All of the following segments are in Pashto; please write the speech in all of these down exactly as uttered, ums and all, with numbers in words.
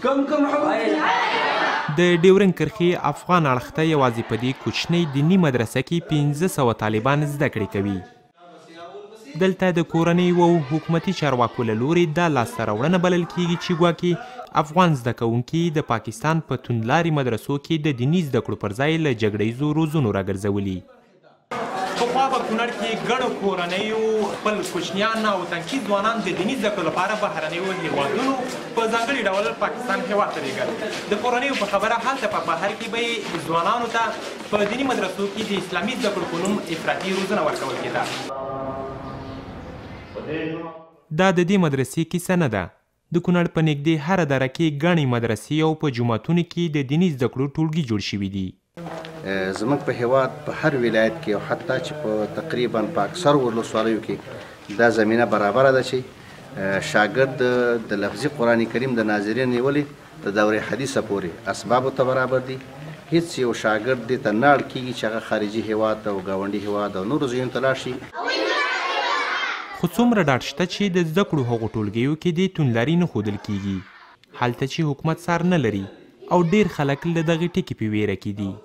د ډیورنډ کرښې افغان اړخ ته یوازې په دې کوچنۍ دیني مدرسه کې پنځه سوه طالبان زده کړې کوي. دلته د کورنۍ او حکومتي چارواکو له لوري دا لاسته راوړنه بلل کیږي چې ګواکې افغان زده کوونکي د پاکستان په توندلارې مدرسو کې د دیني زده کړو پر ځای له جګړه ییزو روزونو راګرځولي. پخوا په کونړ کې ګڼو کورنیو خپل کوچنیان او تنکي ځوانان د دیني زده کړو لپاره بهرنیو هېوادونو په ځانګړي ډول پاکستان هېواد ته لېږل. د کورنیو په خبره هلته په بهر کې به یې ځوانانو ته په دیني مدرسو کې د اسلامي زده کړو په نوم افراطي روزنه ورکول کېده. دا د دې مدرسې کیسه نه ده. د کونړ په نږدې هره دره کې ګڼې مدرسې او په جوماتونو کې د دیني زده کړو ټولګي جوړ شوي دي. زموږ په هیواد په هر ولایت کې او حتی چې په تقریبا په اکثر ولسوالیو کې دا زمینه برابره ده چې شاګرد د لفظي قرآن کریم د ناظرین نیولې د دورې حدیثه پورې اسبابو ته برابر دي. هیڅ یو شاګرد دې ته نه اړ کېږي چې هغه خارجي هیواد او ګاونډي هیواد او نورو ځایونو ته لاړ شي. خو څومره ډاډ شته چې د زده کړو هغو ټولګیو کې د توندلاري نه ښودل کیږي. هلته چې حکومت څار نه لري او ډیر خلک له دغې ټکي په ویره کې دي.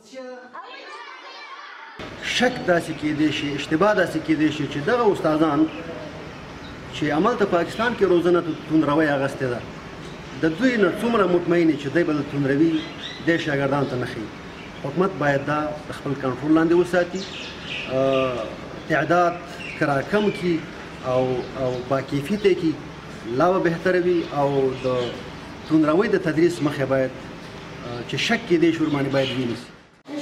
شک داسې کیدی شي، اشتباه داسې کیدی شي چې دغه استادان چې عملته پاکستان کې روزنه توندروي اغوستې ده، د دوی نه څومره مطمئن چې دی به د توندروي دې شاګردانو ته نه ښیي. حکومت باید دا د خپل کنټرول لاندې وساتي، تعداد که راکم کړي او او باکیفیته کې لا به بهتره وي او د توندروي د تدریس مخه باید چې شک کېدی شي ورباندې باید ونیسي.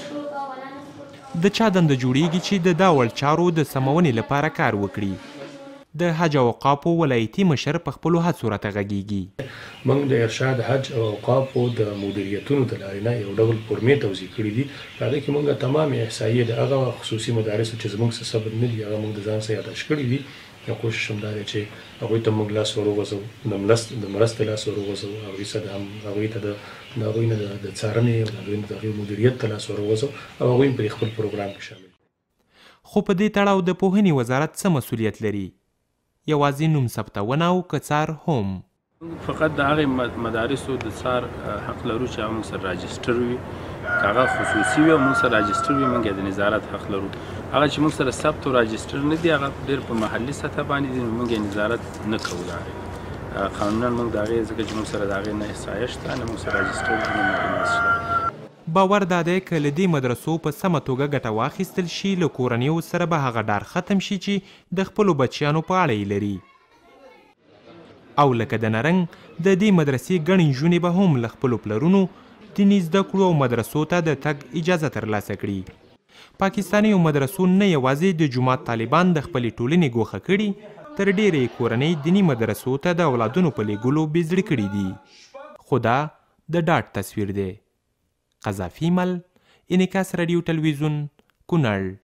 د چا دنده جوړیږي چې د دا ډول چارو د سمونې لپاره کار وکړي. د حج او اوقافو ولایتي مشر په خپلو هڅو راته غږیږي. موږ د ارشاد حج او اوقافو د مدیریتونو د لارې نه یو ډول فورمې توضیح کړي دي. په هغې کې موږ تمامې احصایې د هغه خصوصي مدارسو چې زموږ څه صبر نه دي هغه موږ د ځان څخه یادداشت کړي دي. یا کوشش هم دا دی چې هغوی ته موږ لاس ور وغځوو، د مرستې لاس ور وغځوو، هغوی ته هغوی ته د هغوی نه د څارنې او د هغوی د هغوی مدیریت ته لاس ور وغځوو او هغوی په خپل پروګرام کې شامل. خو په دې تړاو د پوهنې وزارت څه مسؤلیت لري؟ یوازې نوم ثبتونه او که څار هم. فقط د هغې مدارسو د څار حق لرو چې هغه موږ سره راجسټر وي، که هغه خصوصي وي او موږ سره راجسټر وي موږ یې د نظارت حق لرو. هغه چې موږ سره ثبت او راجسټر نه دي هغه ډېر په محلي سطح باندې دي، موږ یې نظارت نه کوو. د هغې قانونا موږ د هغې ځکه چې موږ سره د هغې نه احصایه شته نه موږ سره راجسټر دي نه معلومات شته. باور دا دی که له دې مدرسو په سمه توګه ګټه واخیستل شي له کورنیو سره به هغه ډار ختم شي چې د خپلو بچیانو په اړه یې لري. او لکه د نرنګ د دې مدرسې ګڼې نجونې به هم له خپلو پلرونو دیني زده کړو او مدرسو ته د تګ اجازه ترلاسه کړي. پاکستانیو مدرسو نه یوازې د جومات طالبان د خپلې ټولنې ګوښه کړي، تر ډیرې کورنۍ دیني مدرسو ته د اولادونو په لیږلو بېزړې کړي دي. خو دا د ډاډ تصویر دی. قذافي مل، انعکاس راډیو تلویزیون، کونړ.